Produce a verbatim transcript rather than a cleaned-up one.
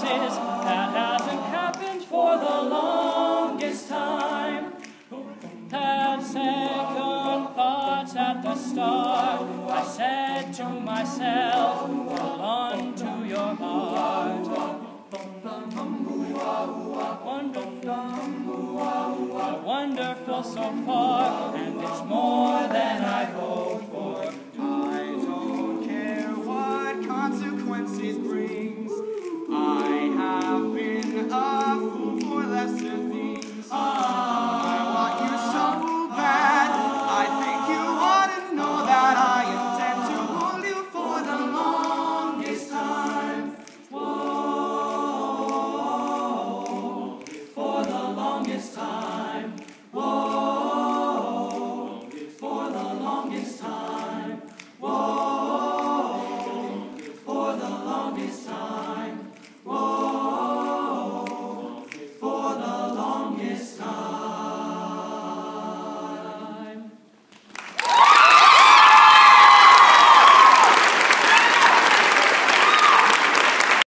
is, that hasn't happened for the longest time. Had second thoughts at the start. I said to myself, hold on to your heart. Wonderful, wonderful so far, and it's more than I hoped